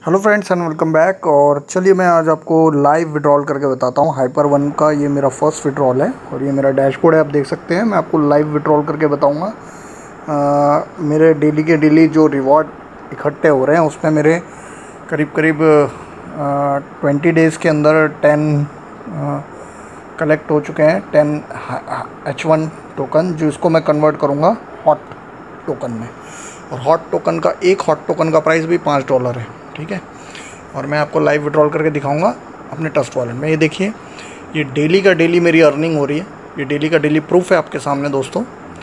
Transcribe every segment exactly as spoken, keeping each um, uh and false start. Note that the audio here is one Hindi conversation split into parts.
Hello friends and welcome back. और चलिए मैं आज आपको लाइव विड्रॉल करके बताता हूँ हाइपर वन का। ये मेरा फर्स्ट विड्रॉल है और ये मेरा डैशबोर्ड है, आप देख सकते हैं। मैं आपको लाइव विड्रॉल करके बताऊँगा मेरे डेली के डेली जो रिवॉर्ड इकट्ठे हो रहे हैं उसमें मेरे करीब करीब ट्वेंटी डेज़ के अंदर टेन कलेक्ट हो चुके हैं, टेन एच वन टोकन, जो इसको मैं कन्वर्ट करूँगा हॉट टोकन में। और हॉट टोकन का एक हॉट टोकन का प्राइस भी पाँच डॉलर है, ठीक है। और मैं आपको लाइव विड्रॉल करके दिखाऊंगा अपने ट्रस्ट वॉलेट में। ये देखिए, ये डेली का डेली मेरी अर्निंग हो रही है। ये डेली का डेली प्रूफ है आपके सामने दोस्तों।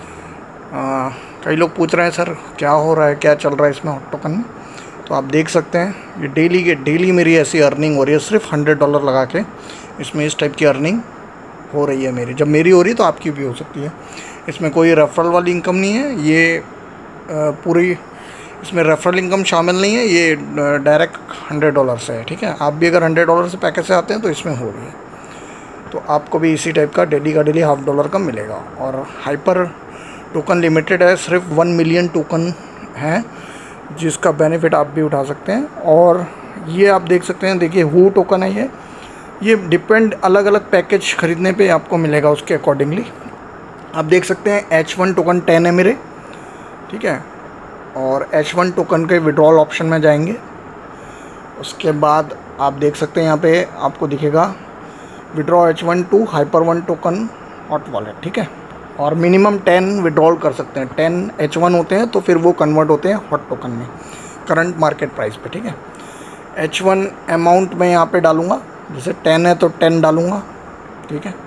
आ, कई लोग पूछ रहे हैं सर क्या हो रहा है, क्या चल रहा है इसमें हॉट टोकन में। तो आप देख सकते हैं ये डेली के डेली मेरी ऐसी अर्निंग हो रही है। सिर्फ हंड्रेड डॉलर लगा के इसमें इस टाइप की अर्निंग हो रही है मेरी। जब मेरी हो रही है तो आपकी भी हो सकती है। इसमें कोई रेफरल वाली इनकम नहीं है, ये आ, पूरी इसमें रेफरल इनकम शामिल नहीं है। ये डायरेक्ट हंड्रेड डॉलर से है, ठीक है। आप भी अगर हंड्रेड डॉलर से पैकेज से आते हैं तो इसमें हो रही है, तो आपको भी इसी टाइप का डेली का डेली हाफ डॉलर का मिलेगा। और हाइपर टोकन लिमिटेड है, सिर्फ वन मिलियन टोकन है जिसका बेनिफिट आप भी उठा सकते हैं। और ये आप देख सकते हैं, देखिए हु टोकन है ये ये डिपेंड अलग अलग पैकेज ख़रीदने पे आपको मिलेगा उसके अकॉर्डिंगली। आप देख सकते हैं एच वन टोकन टेन है मेरे, ठीक है। और एच वन टोकन के विड्रॉल ऑप्शन में जाएंगे, उसके बाद आप देख सकते हैं यहाँ पे आपको दिखेगा withdraw H one to hyper one token hot wallet, ठीक है। और मिनिमम टेन विड्रॉल कर सकते हैं। टेन एच वन होते हैं तो फिर वो कन्वर्ट होते हैं हॉट टोकन में करंट मार्केट प्राइस पे, ठीक है। एच वन अमाउंट मैं यहाँ पे डालूँगा, जैसे टेन है तो टेन डालूँगा, ठीक है।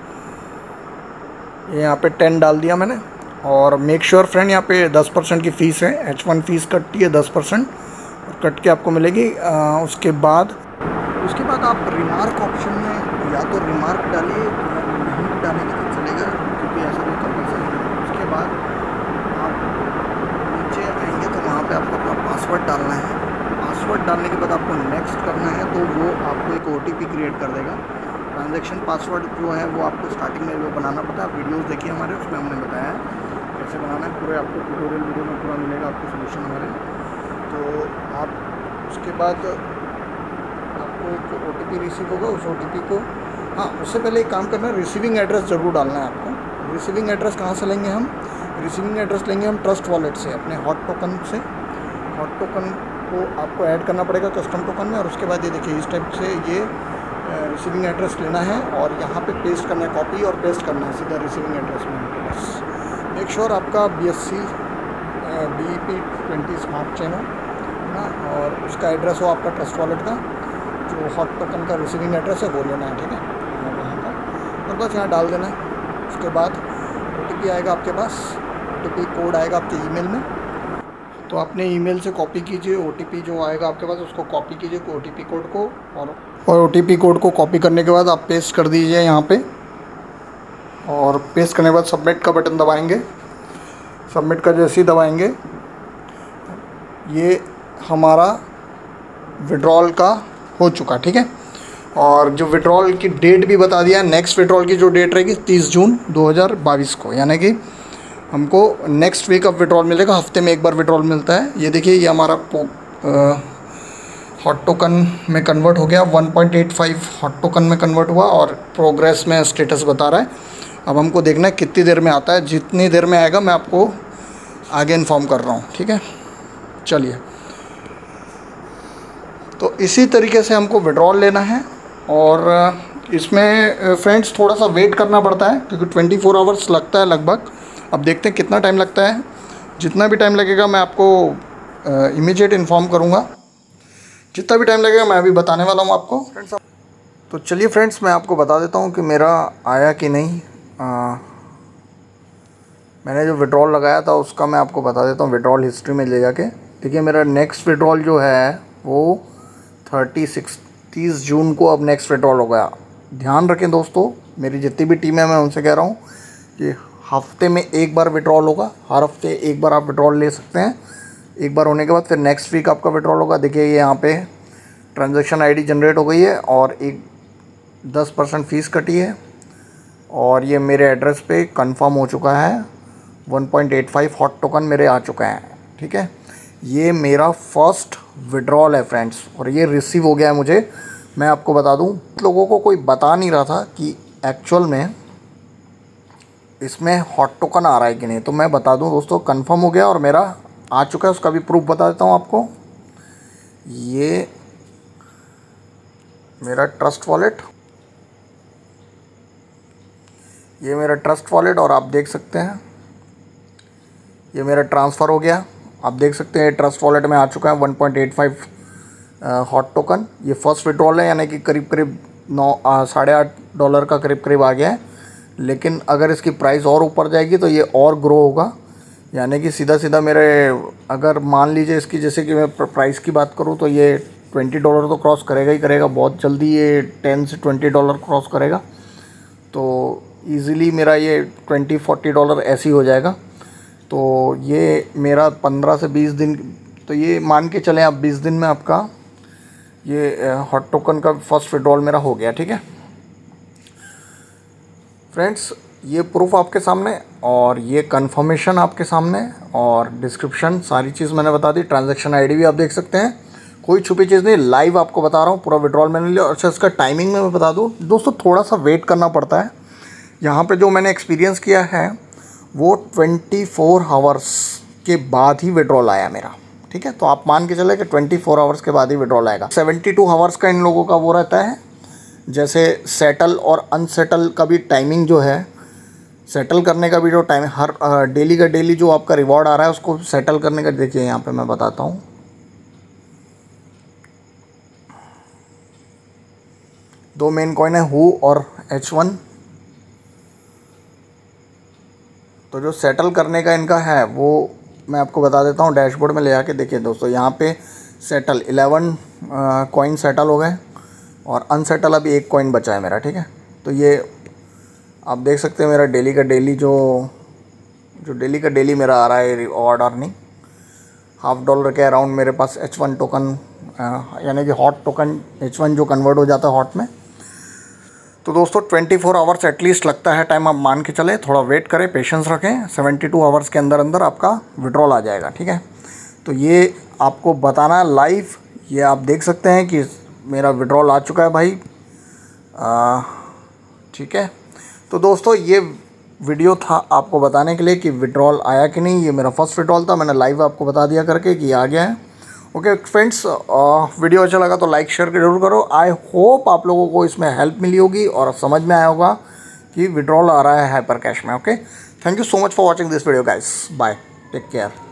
ये यहाँ पे टेन डाल दिया मैंने। और मेक श्योर फ्रेंड, यहाँ पे दस परसेंट की फ़ीस है, एच वन फ़ीस कटती है दस परसेंट और कट के आपको मिलेगी। आ, उसके बाद उसके बाद आप रिमार्क ऑप्शन में या तो रिमार्क डालिए या नहीं डालेंगे तो चलेगा, क्योंकि ऐसा कोई कंपल्सरी नहीं है। उसके बाद आप नीचे आएंगे तो वहाँ पे आपको अपना पासवर्ड डालना है। पासवर्ड डालने के बाद आपको नेक्स्ट करना है, तो वो आपको एक ओ टी पी क्रिएट कर देगा। ट्रांजैक्शन पासवर्ड जो है वो आपको स्टार्टिंग में वो बनाना पड़ता है। आप वीडियोस देखिए हमारे, उसमें हमने बताया है कैसे बनाना है। पूरे आपको ट्यूटोरियल वीडियो में पूरा मिलेगा आपको सोल्यूशन हमारे। तो आप उसके बाद आपको एक ओ टी पी रिसीव होगा, उस ओ टी पी को, हाँ उससे पहले एक काम करना है, रिसीविंग एड्रेस ज़रूर डालना है आपको। रिसीविंग एड्रेस कहाँ से लेंगे हम? रिसीविंग एड्रेस लेंगे हम ट्रस्ट वॉलेट से, अपने हॉट टोकन से। हॉट टोकन को आपको ऐड करना पड़ेगा कस्टम टोकन में। और उसके बाद ये देखिए इस टाइप से ये रिसीविंग एड्रेस लेना है और यहाँ पे पेस्ट करना है, कॉपी और पेस्ट करना है सीधा रिसीविंग एड्रेस में। बस मेक श्योर आपका B S C B E P twenty smart chain हो ना, और उसका एड्रेस हो आपका ट्रस्ट वॉलेट का, जो हॉट टोकन का रिसीविंग एड्रेस है वो लेना है, ठीक है। यहाँ पर और बस यहाँ डाल देना है। उसके बाद ओ टी पी आएगा आपके पास, ओ टी पी कोड आएगा आपके ई मेल में। तो आपने ईमेल से कॉपी कीजिए ओ टी पी जो आएगा आपके पास, उसको कॉपी कीजिए ओ टी पी कोड को। और और ओ टी पी कोड को कॉपी करने के बाद आप पेस्ट कर दीजिए यहाँ पे। और पेस्ट करने के बाद सबमिट का बटन दबाएंगे। सबमिट का जैसे ही दबाएंगे ये हमारा विड्रॉल का हो चुका, ठीक है। और जो विड्रॉल की डेट भी बता दिया, नेक्स्ट विड्रॉल की जो डेट रहेगी तीस जून दो हज़ार बाईस को, यानी कि हमको नेक्स्ट वीक ऑफ विड्रॉल मिलेगा। हफ्ते में एक बार विड्रॉल मिलता है। ये देखिए ये हमारा हॉट टोकन में कन्वर्ट हो गया, one point eight five hot token में कन्वर्ट हुआ और प्रोग्रेस में स्टेटस बता रहा है। अब हमको देखना है कितनी देर में आता है। जितनी देर में आएगा मैं आपको आगे इन्फॉर्म कर रहा हूँ, ठीक है। चलिए, तो इसी तरीके से हमको विड्रॉल लेना है। और इसमें फ्रेंड्स थोड़ा सा वेट करना पड़ता है, क्योंकि ट्वेंटी फोर आवर्स लगता है लगभग। अब देखते हैं कितना टाइम लगता है। जितना भी टाइम लगेगा मैं आपको इमीडिएट इन्फॉर्म करूँगा। जितना भी टाइम लगेगा मैं अभी बताने वाला हूँ आपको फ्रेंड्स। तो चलिए फ्रेंड्स, मैं आपको बता देता हूँ कि मेरा आया कि नहीं। आ, मैंने जो विड्रॉल लगाया था उसका मैं आपको बता देता हूँ विड्रॉल हिस्ट्री में ले जाके। देखिए मेरा नेक्स्ट विड्रॉल जो है वो थर्टी सिक्स तीस जून को अब नेक्स्ट विड्रॉल हो गया। ध्यान रखें दोस्तों, मेरी जितनी भी टीम है मैं उनसे कह रहा हूँ कि हफ्ते में एक बार विड्रॉल होगा। हर हफ्ते एक बार आप विड्रॉल ले सकते हैं। एक बार होने के बाद फिर नेक्स्ट वीक आपका विड्रॉल होगा। देखिए ये यहाँ पे ट्रांजैक्शन आईडी जनरेट हो गई है और एक दस परसेंट फ़ीस कटी है। और ये मेरे एड्रेस पे कंफर्म हो चुका है। One point eight five hot token मेरे आ चुका है, ठीक है। ये मेरा फर्स्ट विड्रॉल है फ्रेंड्स, और ये रिसीव हो गया है मुझे। मैं आपको बता दूं, लोगों को कोई बता नहीं रहा था कि एक्चुअल में इसमें हॉट टोकन आ रहा है कि नहीं। तो मैं बता दूं दोस्तों, कंफर्म हो गया और मेरा आ चुका है। उसका भी प्रूफ बता देता हूं आपको। ये मेरा ट्रस्ट वॉलेट, ये मेरा ट्रस्ट वॉलेट, और आप देख सकते हैं ये मेरा ट्रांसफ़र हो गया। आप देख सकते हैं ट्रस्ट वॉलेट में आ चुका है one point eight five hot token. ये फर्स्ट विड्रॉल है, यानी कि करीब करीब नौ साढ़े आठ डॉलर का करीब करीब आ गया है। लेकिन अगर इसकी प्राइस और ऊपर जाएगी तो ये और ग्रो होगा, यानी कि सीधा सीधा मेरे, अगर मान लीजिए इसकी जैसे कि मैं प्राइस की बात करूँ तो ये ट्वेंटी डॉलर तो क्रॉस करेगा ही करेगा, बहुत जल्दी ये टेन से ट्वेंटी डॉलर क्रॉस करेगा। तो ईज़िली मेरा ये ट्वेंटी फोर्टी डॉलर ऐसे ही हो जाएगा। तो ये मेरा पंद्रह से बीस दिन, तो ये मान के चलें आप बीस दिन में आपका ये हॉट टोकन का फर्स्ट विड्रॉल मेरा हो गया। ठीक है फ्रेंड्स, ये प्रूफ आपके सामने और ये कंफर्मेशन आपके सामने, और डिस्क्रिप्शन सारी चीज़ मैंने बता दी। ट्रांजैक्शन आईडी भी आप देख सकते हैं, कोई छुपी चीज़ नहीं, लाइव आपको बता रहा हूँ। पूरा विड्रॉल मैंने लिया। अच्छा, इसका टाइमिंग में मैं बता दूँ दोस्तों, थोड़ा सा वेट करना पड़ता है। यहाँ पे जो मैंने एक्सपीरियंस किया है वो ट्वेंटी फोर आवर्स के बाद ही विड्रॉल आया मेरा। ठीक है, तो आप मान के चले कि ट्वेंटी फोर आवर्स के बाद ही विड्रॉल आएगा। सेवेंटी टू आवर्स का इन लोगों का वो रहता है, जैसे सेटल और अनसेटल का भी टाइमिंग जो है, सेटल करने का भी जो टाइम, हर डेली का डेली जो आपका रिवॉर्ड आ रहा है उसको सेटल करने का, देखिए यहाँ पे मैं बताता हूँ। दो मेन कॉइन है, हु और एच वन। तो जो सेटल करने का इनका है वो मैं आपको बता देता हूँ। डैशबोर्ड में ले आके देखिए दोस्तों, यहाँ पे सेटल इलेवन कॉइन सेटल हो गए, और अनसेटल अभी एक कॉइन बचा है मेरा। ठीक है, तो ये आप देख सकते हैं मेरा डेली का डेली जो जो डेली का डेली मेरा आ रहा है रिवॉर्ड अर्निंग, हाफ डॉलर के अराउंड मेरे पास एच वन टोकन, यानी कि हॉट टोकन एच वन जो कन्वर्ट हो जाता है हॉट में। तो दोस्तों ट्वेंटी फोर आवर्स एटलीस्ट लगता है टाइम, आप मान के चले, थोड़ा वेट करें, पेशेंस रखें। सेवेंटी टू आवर्स के अंदर अंदर आपका विड्रॉल आ जाएगा। ठीक है, तो ये आपको बताना लाइव, ये आप देख सकते हैं कि मेरा विड्रॉल आ चुका है भाई। ठीक है, तो दोस्तों ये वीडियो था आपको बताने के लिए कि विड्रॉल आया कि नहीं। ये मेरा फर्स्ट विड्रॉल था, मैंने लाइव आपको बता दिया करके कि आ गया है। ओके फ्रेंड्स, वीडियो अच्छा लगा तो लाइक शेयर जरूर करो। आई होप आप लोगों को इसमें हेल्प मिली होगी और समझ में आया होगा कि विड्रॉल आ रहा है हाइपर कैश में। Okay, thank you so much for watching this video guys, bye, take care.